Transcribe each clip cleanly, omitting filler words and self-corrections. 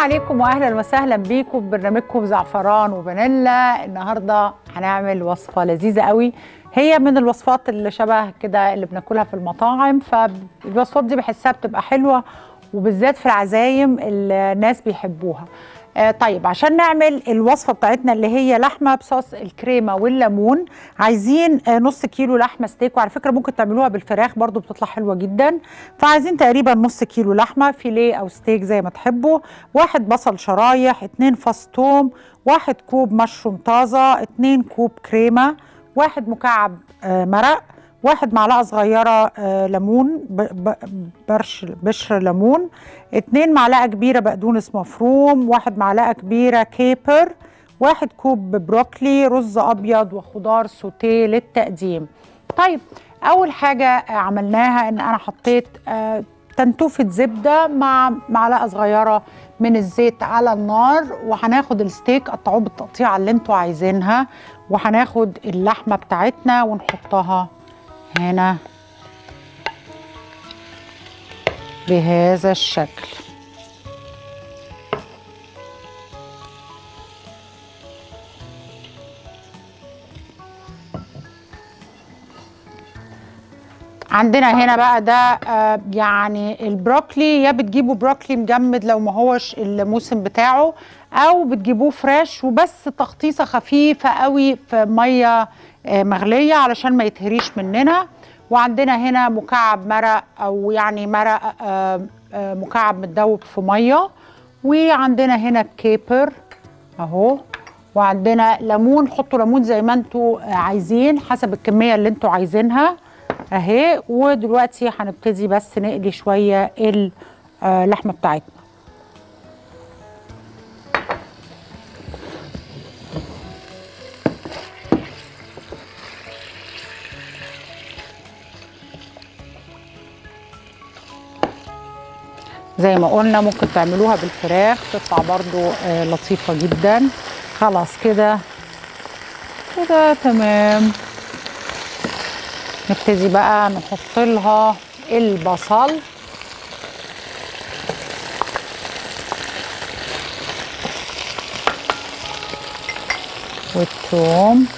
عليكم واهلا وسهلا بيكم في برنامجكم زعفران وفانيلا. النهارده هنعمل وصفه لذيذه قوي، هي من الوصفات اللي شبه كده اللي بناكلها في المطاعم، فالوصفات دي بحسها بتبقى حلوه وبالذات في العزايم الناس بيحبوها. طيب عشان نعمل الوصفه بتاعتنا اللي هي لحمه بصوص الكريمه والليمون، عايزين نص كيلو لحمه ستيك، وعلى فكره ممكن تعملوها بالفراخ برضو بتطلع حلوه جدا. فعايزين تقريبا نص كيلو لحمه فيليه او ستيك زي ما تحبوا، 1 بصل شرايح، 2 فص ثوم، 1 كوب مشروم طازه، 2 كوب كريمه، 1 مكعب مرق، 1 معلقه صغيره ليمون بشر ليمون، 2 معلقه كبيره بقدونس مفروم، 1 معلقه كبيره كيبر، 1 كوب بروكلي، رز ابيض وخضار سوتيه للتقديم. طيب اول حاجه عملناها ان انا حطيت تنتوفه زبده مع معلقه صغيره من الزيت على النار، وهناخد الستيك قطعوه بالتقطيعه اللي انتوا عايزينها، وهناخد اللحمه بتاعتنا ونحطها هنا بهذا الشكل. عندنا هنا بقى ده يعني البروكلي، يا بتجيبوا بروكلي مجمد لو ما هوش الموسم بتاعه، او بتجيبوه فريش وبس تخطيصه خفيفه قوي في ميه مغليه علشان ما يتهريش مننا. وعندنا هنا مكعب مرق او يعني مرق مكعب متدوب في ميه، وعندنا هنا كيبر اهو، وعندنا ليمون، حطوا ليمون زي ما انتوا عايزين حسب الكميه اللي انتوا عايزينها اهي. ودلوقتي هنبتدي بس نقلي شويه اللحمه بتاعتنا. زي ما قلنا ممكن تعملوها بالفراخ تطلع برضو لطيفه جدا. خلاص كده كده تمام. نبتدي بقى نحط لها البصل والثوم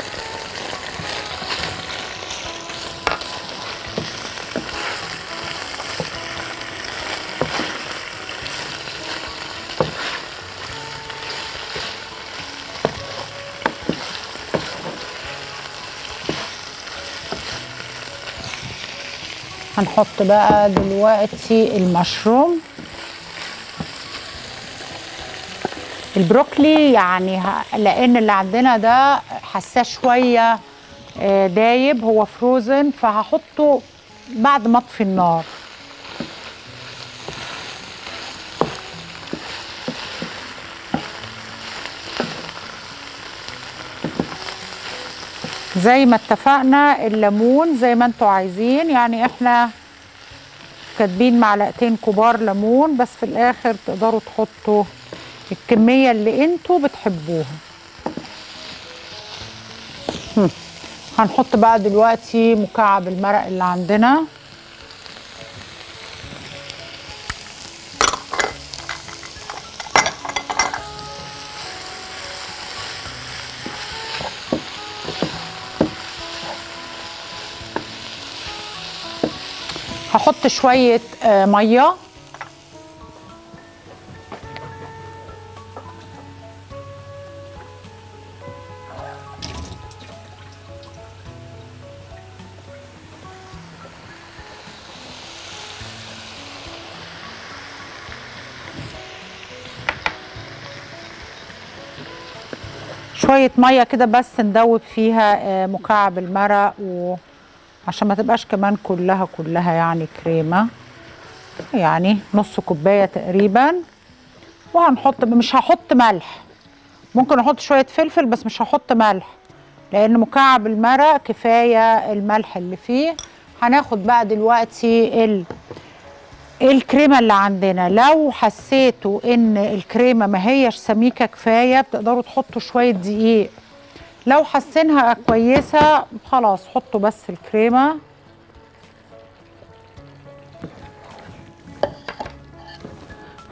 هنحط بقى دلوقتي المشروم. البروكلي يعني لان اللي عندنا ده حساس شويه دايب، هو فروزن، فهحطه بعد ما اطفي النار. زي ما اتفقنا الليمون زي ما انتوا عايزين، يعني احنا كاتبين معلقتين كبار ليمون، بس في الاخر تقدروا تحطوا الكمية اللي انتوا بتحبوها. هنحط بقى دلوقتي مكعب المرق اللي عندنا، هحط شوية مية، شوية مية كده بس ندوب فيها مكعب المرق، وعشان ما تبقاش كمان كلها يعني كريمة، يعني نص كوباية تقريبا. وهنحط، مش هحط ملح، ممكن احط شوية فلفل بس مش هحط ملح لان مكعب المرق كفاية الملح اللي فيه. هناخد بقى دلوقتي الكريمة اللي عندنا. لو حسيتوا ان الكريمة ما هيش سميكة كفاية بتقدروا تحطوا شوية دقيق، لو حاسينها كويسة خلاص حطوا بس الكريمة.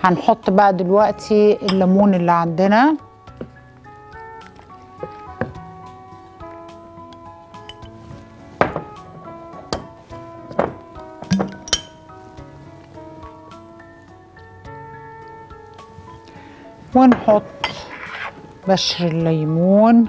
هنحط بقى دلوقتي الليمون اللي عندنا. ونحط بشر الليمون،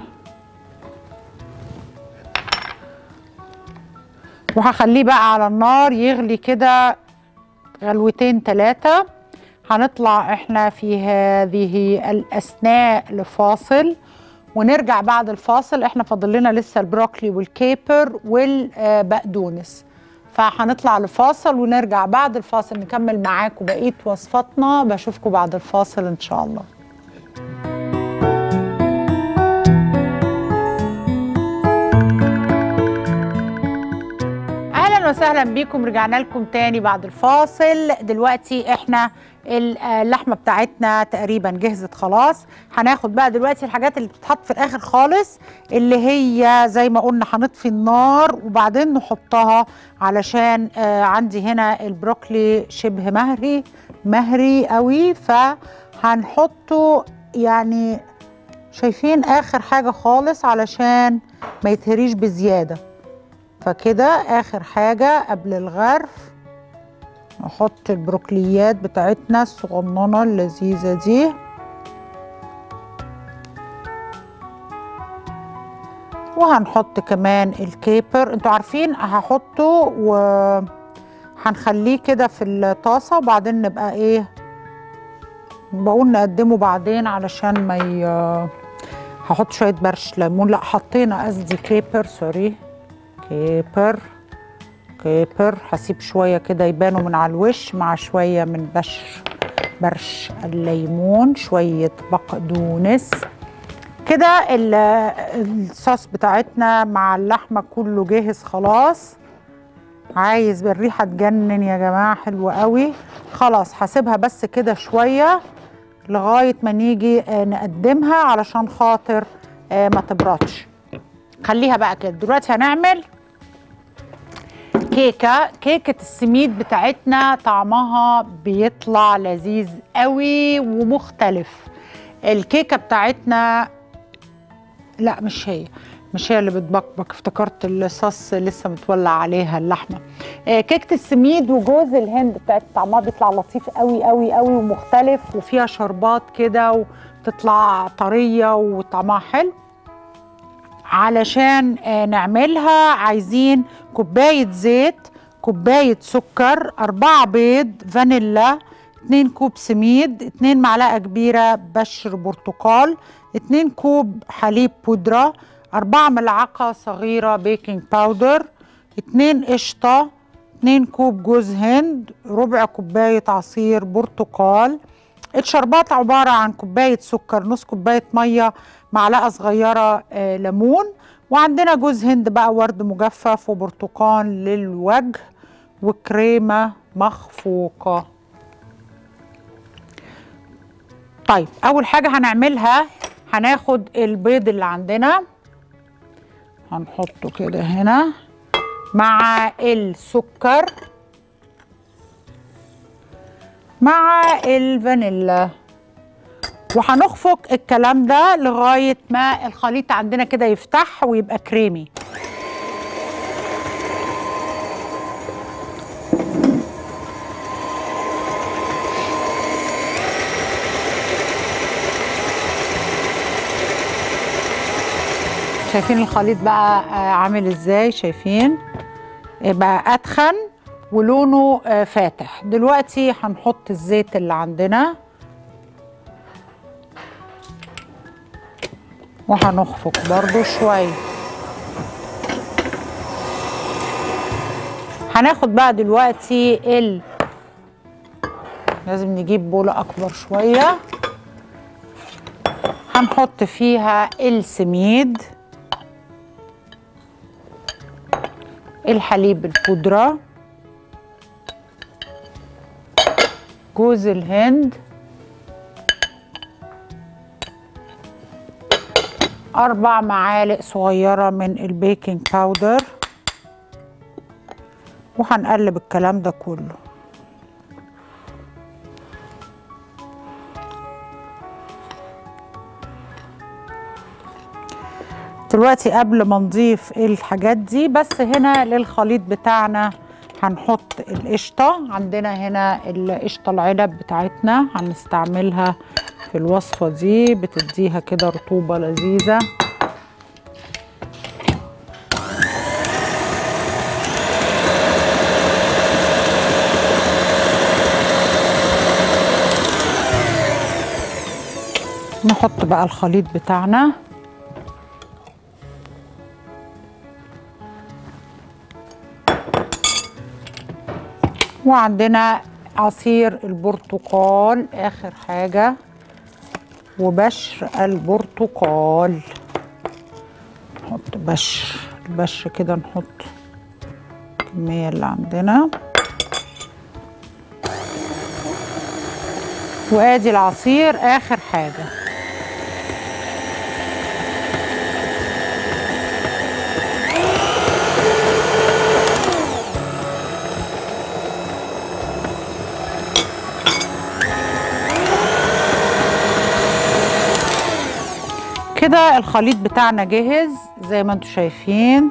وهخليه بقى على النار يغلي كده غلوتين 3. هنطلع احنا في هذه الأثناء لفاصل، ونرجع بعد الفاصل. احنا فاضل لنا لسه البروكلي والكيبر والبقدونس، فهنطلع لفاصل ونرجع بعد الفاصل نكمل معاكم بقية وصفاتنا. بشوفكم بعد الفاصل ان شاء الله. اهلا وسهلا بيكم، رجعنا لكم تاني بعد الفاصل. دلوقتي احنا اللحمه بتاعتنا تقريبا جهزت خلاص. هناخد بقى دلوقتي الحاجات اللي بتتحط في الاخر خالص، اللي هي زي ما قلنا هنطفي النار وبعدين نحطها، علشان عندي هنا البروكلي شبه مهري قوي، فهنحطه يعني شايفين اخر حاجه خالص علشان ما يتهريش بزياده. فكده اخر حاجه قبل الغرف نحط البروكليات بتاعتنا الصغننه اللذيذه دي، وهنحط كمان الكيبر. انتوا عارفين هحطه وهنخليه كده في الطاسه، وبعدين نبقى ايه بقول نقدمه بعدين علشان ما هحط شويه برش ليمون. لا حطينا قصدي كيبر، سوري، كيبر. هسيب شويه كده يبانوا من على الوش مع شويه من برش الليمون، شويه بقدونس كده. الصوص بتاعتنا مع اللحمه كله جاهز خلاص. عايز بالريحه تجنن يا جماعه، حلوه قوي. خلاص هسيبها بس كده شويه لغايه ما نيجي نقدمها علشان خاطر ما تبردش. خليها بقى كده. دلوقتي هنعمل كيكة السميد بتاعتنا. طعمها بيطلع لذيذ قوي ومختلف. الكيكة بتاعتنا لا مش هي اللي بتبقبق، افتكرت الصوص لسه متولع عليها اللحمة. كيكة السميد وجوز الهند بتاعت طعمها بيطلع لطيف قوي قوي قوي ومختلف، وفيها شربات كده وتطلع طرية وطعمها حلو. علشان نعملها عايزين كوباية زيت، كوباية سكر، 4 بيض، فانيلا، 2 كوب سميد، 2 معلقة كبيرة بشر برتقال، 2 كوب حليب بودرة، 4 ملعقة صغيرة بيكنج باودر، 2 قشطة، 2 كوب جوز هند، ربع كوباية عصير برتقال. الشربات عبارة عن كوباية سكر، نص كوباية مية، معلقة صغيرة ليمون، وعندنا جوز هند بقى ورد مجفف، وبرتقال للوجه، وكريمة مخفوقة. طيب أول حاجة هنعملها هناخد البيض اللي عندنا هنحطه كده هنا مع السكر مع الفانيلا، وهنخفق الكلام ده لغاية ما الخليط عندنا كده يفتح ويبقى كريمي. شايفين الخليط بقى عامل ازاي؟ شايفين بقى اتخن ولونه فاتح. دلوقتي هنحط الزيت اللي عندنا وهنخفق برضو شوية. هناخد بقى دلوقتي لازم نجيب بولة أكبر شوية، هنحط فيها السميد، الحليب البودرة، جوز الهند، 4 معالق صغيرة من البيكنج باودر، وهنقلب الكلام ده كله. دلوقتي قبل ما نضيف الحاجات دي بس هنا للخليط بتاعنا هنحط القشطة. عندنا هنا القشطة العنب بتاعتنا هنستعملها في الوصفة دي، بتديها كده رطوبة لذيذة. نحط بقى الخليط بتاعنا. وعندنا عصير البرتقال اخر حاجة، وبشر البرتقال. نحط البشر كده، نحط الكمية اللي عندنا. وادي العصير اخر حاجة. كده الخليط بتاعنا جاهز زي ما انتم شايفين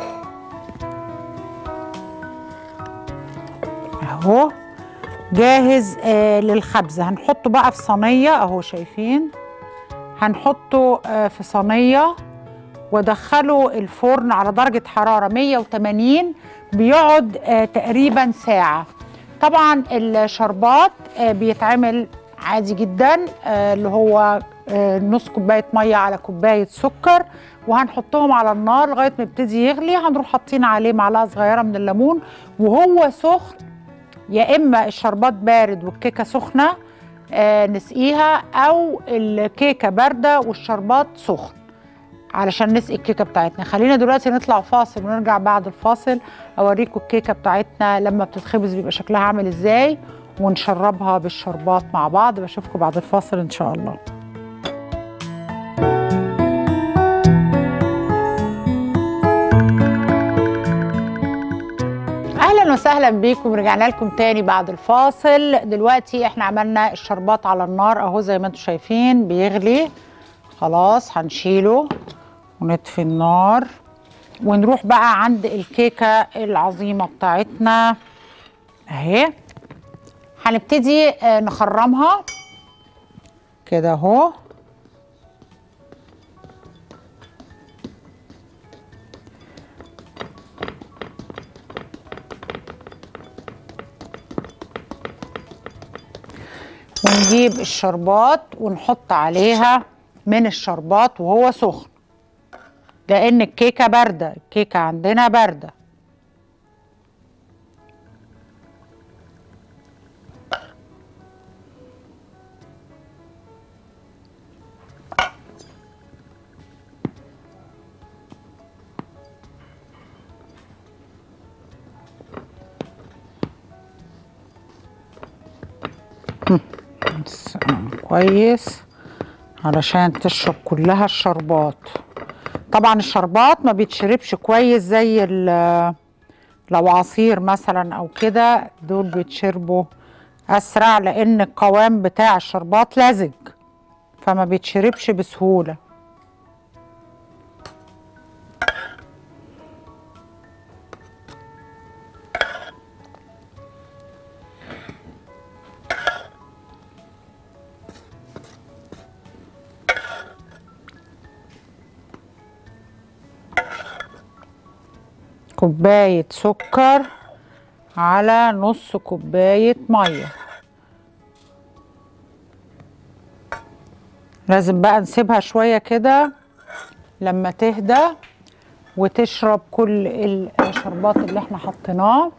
اهو، جاهز للخبز. هنحطه بقى في صينيه اهو، شايفين؟ هنحطه في صينيه وادخله الفرن على درجه حراره 180، بيقعد تقريبا ساعه. طبعا الشربات بيتعمل عادي جدا، اللي هو نص كوبايه ميه على كوبايه سكر، وهنحطهم على النار لغايه ما يبتدي يغلي. هنروح حاطين عليه معلقه صغيره من الليمون وهو سخن، يا اما الشربات بارد والكيكه سخنه نسقيها، او الكيكه بارده والشربات سخن علشان نسقي الكيكه بتاعتنا. خلينا دلوقتي نطلع فاصل ونرجع بعد الفاصل اوريكم الكيكه بتاعتنا لما بتتخبز بيبقى شكلها عامل ازاي، ونشربها بالشربات مع بعض. بشوفكم بعد الفاصل ان شاء الله. اهلا وسهلا بيكم، رجعنا لكم تاني بعد الفاصل. دلوقتي احنا عملنا الشربات على النار اهو زي ما انتم شايفين بيغلي خلاص. هنشيله ونطفي النار ونروح بقى عند الكيكه العظيمه بتاعتنا اهي. هنبتدي نخرمها كده اهو. ونجيب الشربات ونحط عليها من الشربات وهو سخن، لان الكيكه بارده، الكيكه عندنا بارده. كويس علشان تشرب كلها الشربات. طبعا الشربات ما بيتشربش كويس زي لو عصير مثلا او كده، دول بيتشربوا اسرع لان القوام بتاع الشربات لزج فما بيتشربش بسهولة. كوباية سكر على نص كوباية مية. لازم بقى نسيبها شوية كده لما تهدى وتشرب كل الشربات اللي احنا حطيناه.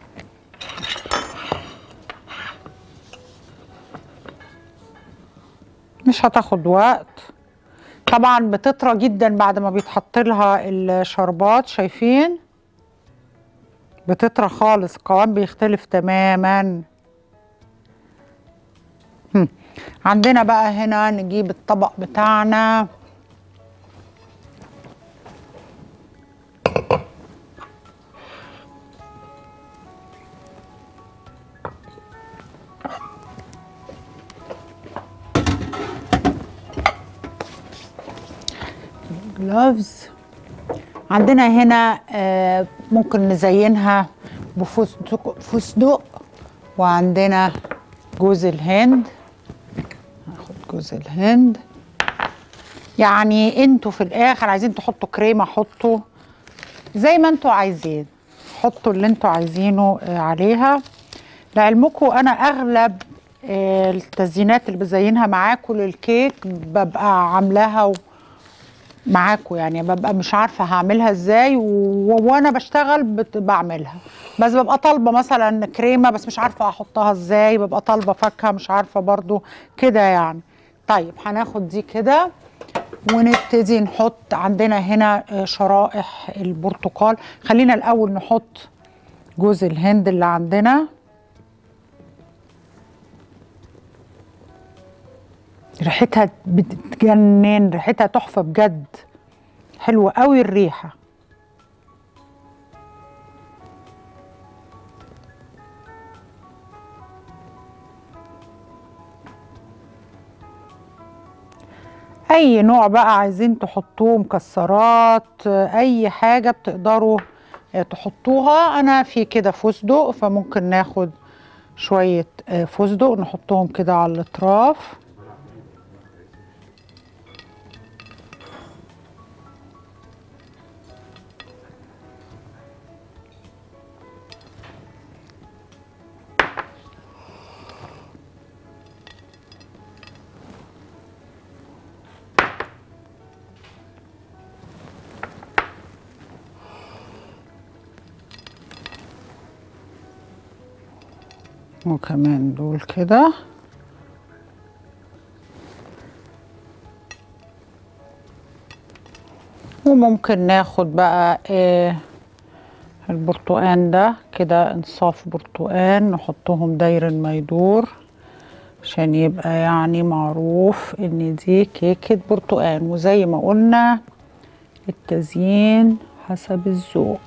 مش هتاخد وقت. طبعا بتطرى جدا بعد ما بيتحط لها الشربات، شايفين؟ بتطرى خالص، القوام بيختلف تماما. عندنا بقى هنا نجيب الطبق بتاعنا. جلافز عندنا هنا ممكن نزينها بفستق، وعندنا جوز الهند. هاخد جوز الهند. يعني انتوا في الاخر عايزين تحطوا كريمه حطوا زي ما انتوا عايزين، حطوا اللي انتوا عايزينه عليها. لعلمكم انا اغلب التزيينات اللي بزينها معاكم للكيك ببقى عاملاها معاكم، يعني ببقى مش عارفه هعملها ازاي وانا بشتغل بعملها، بس ببقى طالبه مثلا كريمه بس مش عارفه احطها ازاي، ببقى طالبه فاكهه مش عارفه برضو كده يعني. طيب هناخد دي كده ونبتدي نحط. عندنا هنا شرائح البرتقال. خلينا الاول نحط جوز الهند اللي عندنا. ريحتها بتجنن، ريحتها تحفه بجد، حلوه قوي الريحه. اي نوع بقى عايزين تحطوه، مكسرات اي حاجه بتقدروا تحطوها. انا في كده فستق فممكن ناخد شويه فستق نحطهم كده على الاطراف. وكمان دول كده. وممكن ناخد بقى البرتقان ده كده، انصاف برتقان نحطهم داير ما يدور عشان يبقى يعني معروف ان دي كيكة برتقان. وزي ما قلنا التزيين حسب الذوق.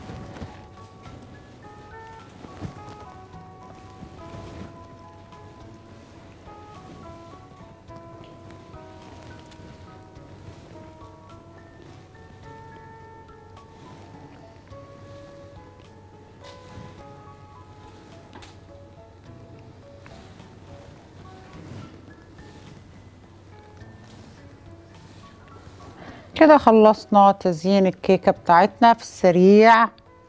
كده خلصنا تزيين الكيكة بتاعتنا في السريع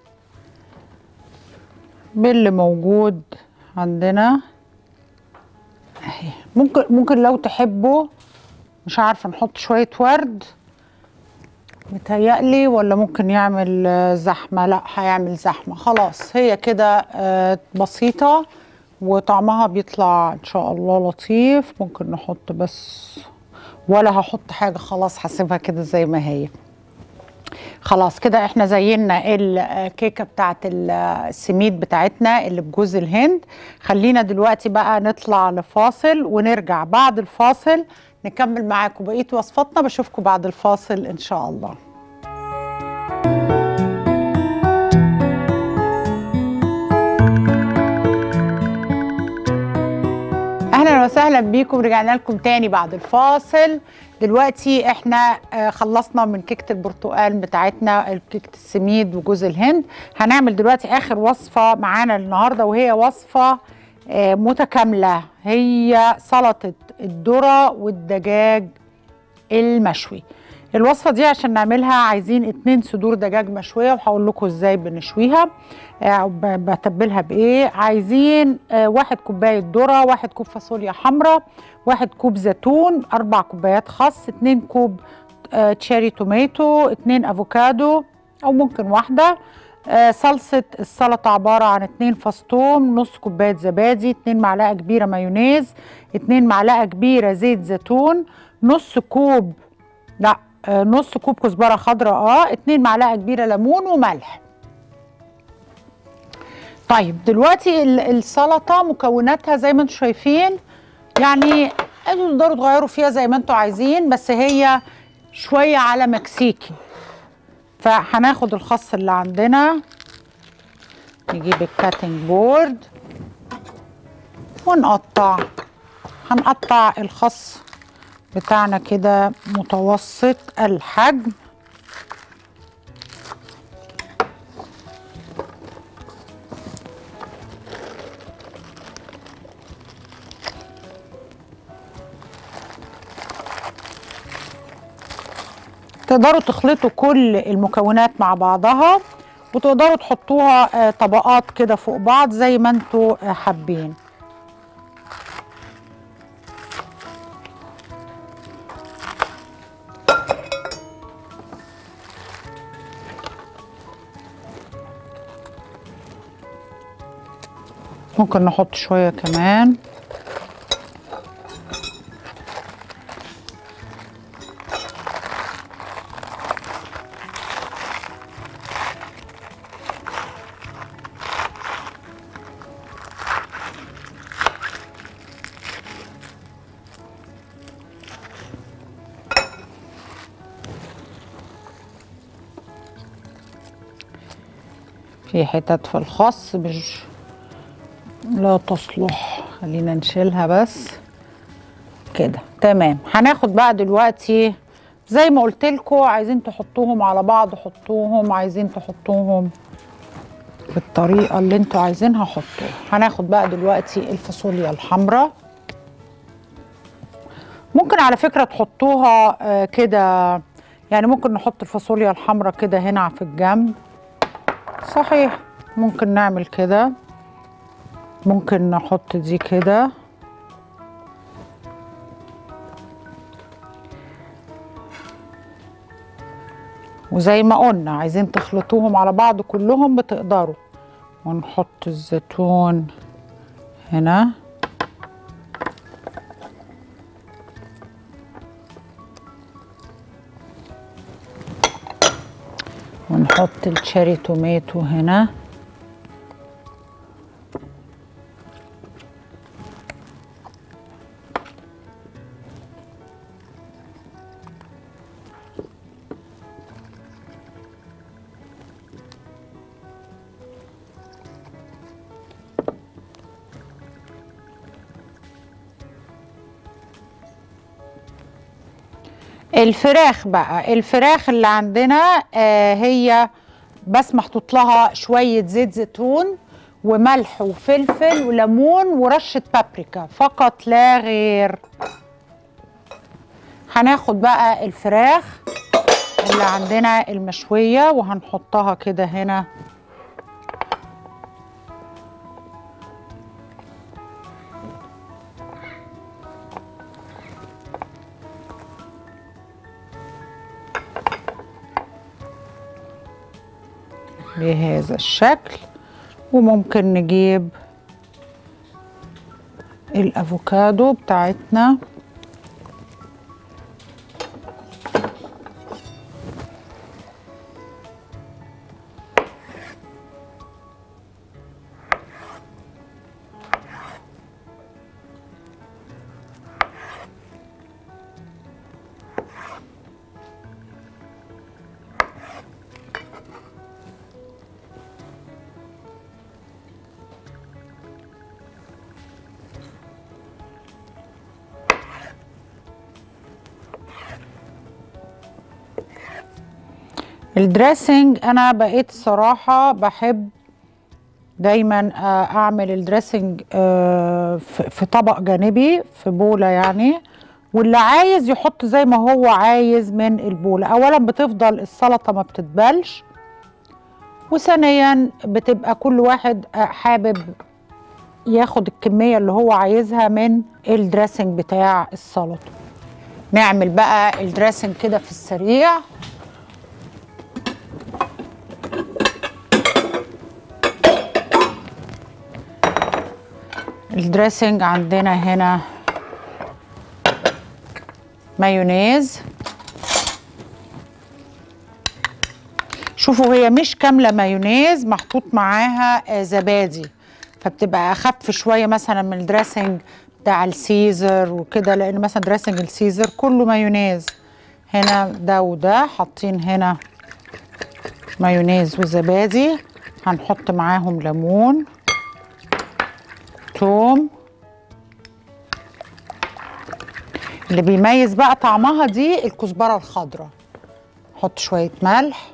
باللي موجود عندنا اهي. ممكن لو تحبوا مش عارفة نحط شوية ورد متهيألي، ولا ممكن يعمل زحمة. لا هيعمل زحمة. خلاص هي كده بسيطة وطعمها بيطلع ان شاء الله لطيف. ممكن نحط بس، ولا هحط حاجة، خلاص هسيبها كده زي ما هي. خلاص كده احنا زينا الكيكة بتاعت السميد بتاعتنا اللي بجوز الهند. خلينا دلوقتي بقى نطلع لفاصل ونرجع بعد الفاصل نكمل معاكم بقية وصفاتنا. بشوفكم بعد الفاصل ان شاء الله. اهلا وسهلا بيكم، رجعنا لكم تاني بعد الفاصل. دلوقتي احنا خلصنا من كيكه البرتقال بتاعتنا، كيكه السميد وجوز الهند. هنعمل دلوقتي اخر وصفه معانا النهارده، وهي وصفه متكامله، هي سلطه الذره والدجاج المشوي. الوصفه دي عشان نعملها عايزين 2 صدور دجاج مشويه، وهقول لكم ازاي بنشويها بتبلها بايه. عايزين 1 كوبايه ذره، 1 كوب فاصوليا حمراء، 1 كوب زيتون، 4 كوبايات خس، 2 كوب تشيري توماتو، 2 افوكادو او ممكن واحده. صلصه السلطه عباره عن 2 فص ثوم، نص كوبايه زبادي، 2 معلقه كبيره مايونيز، 2 معلقه كبيره زيت زيتون، نص كوب نص كوب كزبره خضراء، 2 معلقه كبيره ليمون وملح. طيب دلوقتي السلطه مكوناتها زي ما انتم شايفين، يعني انتوا تقدروا تغيروا فيها زي ما انتوا عايزين، بس هي شويه على مكسيكي. فهناخد الخس اللي عندنا، نجيب الكاتنج بورد ونقطع. هنقطع الخس بتاعنا كده متوسط الحجم تقدروا تخلطوا كل المكونات مع بعضها وتقدروا تحطوها طبقات كده فوق بعض زي ما انتوا حابين. ممكن نحط شوية كمان. في حتت في الخس مش لا تصلح، خلينا نشيلها بس كده. تمام. هناخد بقى دلوقتي زي ما قلت لكم، عايزين تحطوهم على بعض حطوهم، عايزين تحطوهم بالطريقه اللي انتوا عايزينها حطوها. هناخد بقى دلوقتي الفاصوليا الحمراء. ممكن على فكره تحطوها كده، يعني ممكن نحط الفاصوليا الحمراء كده هنا في الجنب. صحيح، ممكن نعمل كده، ممكن نحط دي كده. وزي ما قلنا عايزين تخلطوهم على بعض كلهم بتقدروا. ونحط الزيتون هنا، ونحط الشيري توماتو هنا، الفراخ بقى. الفراخ اللي عندنا هي بس محطوط لها شوية زيت زيتون وملح وفلفل وليمون ورشة بابريكا فقط لا غير. هناخد بقى الفراخ اللي عندنا المشوية وهنحطها كده هنا بهذا الشكل. وممكن نجيب الافوكادو بتاعتنا الدريسنج. انا بقيت صراحة بحب دايما اعمل الدريسنج في طبق جانبي في بولة يعني، واللي عايز يحط زي ما هو عايز من البولة. اولا بتفضل السلطة ما بتتبلش، وثانيا بتبقى كل واحد حابب ياخد الكمية اللي هو عايزها من الدريسنج بتاع السلطة. نعمل بقى الدريسنج كده في السريع. الدريسنج عندنا هنا مايونيز. شوفوا هي مش كاملة مايونيز، محطوط معاها زبادي، فبتبقى اخف شوية مثلا من الدريسنج بتاع السيزر وكده، لان مثلا دريسنج السيزر كله مايونيز. هنا ده وده حاطين هنا مايونيز وزبادي. هنحط معاهم ليمون، توم. اللي بيميز بقى طعمها دي الكزبرة الخضراء. نحط شوية ملح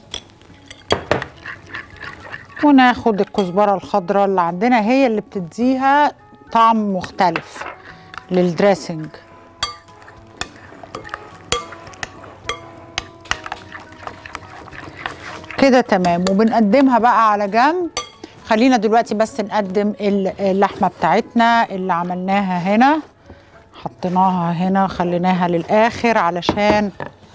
وناخد الكزبرة الخضراء اللي عندنا، هي اللي بتديها طعم مختلف للدريسنج. كده تمام. وبنقدمها بقى على جنب. خلينا دلوقتي بس نقدم اللحمه بتاعتنا اللي عملناها هنا، حطيناها هنا خليناها للاخر علشان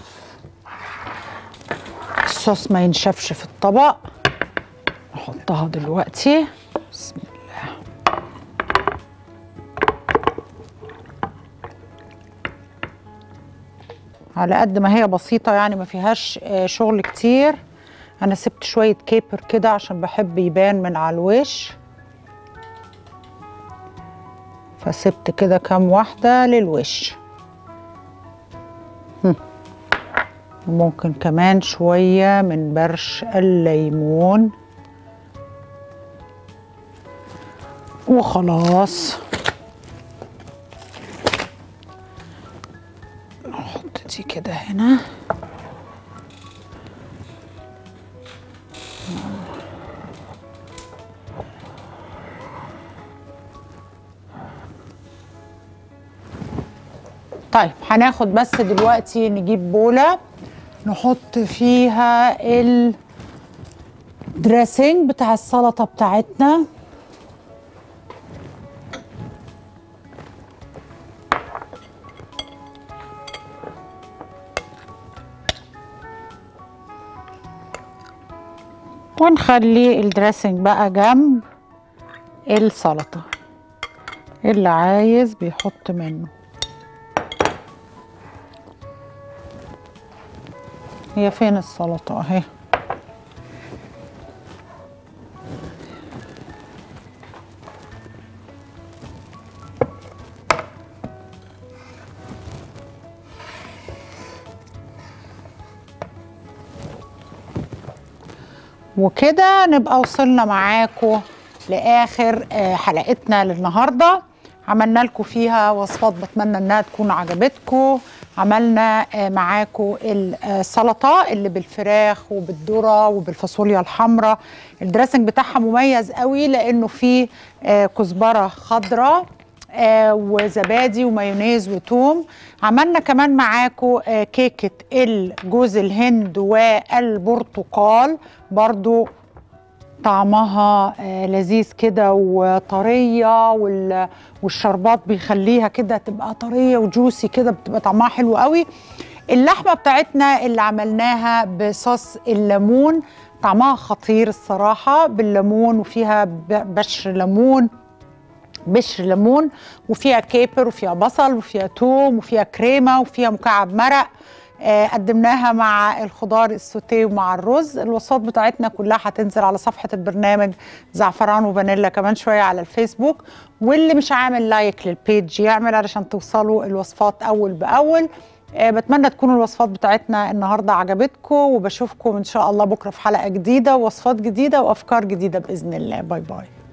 الصوص ما ينشفش في الطبق. نحطها دلوقتي. بسم الله. على قد ما هي بسيطة يعني ما فيهاش شغل كتير. أنا سبت شوية كيبر كده عشان بحب يبان من على الوش، فسبت كده كام واحدة للوش. ممكن كمان شوية من برش الليمون وخلاص. نحط دي كده هنا. طيب هناخد بس دلوقتي نجيب بولة نحط فيها الدريسنج بتاع السلطة بتاعتنا. ونخلي الدريسنج بقى جنب السلطة، اللي عايز بيحط منه. هي فين السلطة اهي. وكده نبقى وصلنا معاكم لاخر حلقتنا للنهارده. عملنا لكم فيها وصفات بتمنى انها تكون عجبتكم. عملنا معاكم السلطه اللي بالفراخ وبالذره وبالفاصوليا الحمراء. الدريسنج بتاعها مميز قوي لانه فيه كزبره خضراء وزبادي ومايونيز وتوم. عملنا كمان معاكم كيكه الجوز الهند والبرتقال، برضو طعمها لذيذ كده وطريه، والشربات بيخليها كده تبقى طريه وجوسي كده، بتبقى طعمها حلو قوي. اللحمه بتاعتنا اللي عملناها بصوص الليمون طعمها خطير الصراحه بالليمون، وفيها بشر ليمون وفيها كيبر وفيها بصل وفيها توم وفيها كريمه وفيها مكعب مرق. قدمناها مع الخضار السوتيه ومع الرز. الوصفات بتاعتنا كلها هتنزل على صفحة البرنامج زعفران وفانيلا كمان شوية على الفيسبوك، واللي مش عامل لايك للبيج يعمل علشان توصلوا الوصفات أول بأول. بتمنى تكون الوصفات بتاعتنا النهاردة عجبتكم، وبشوفكم إن شاء الله بكرة في حلقة جديدة ووصفات جديدة وأفكار جديدة بإذن الله. باي باي.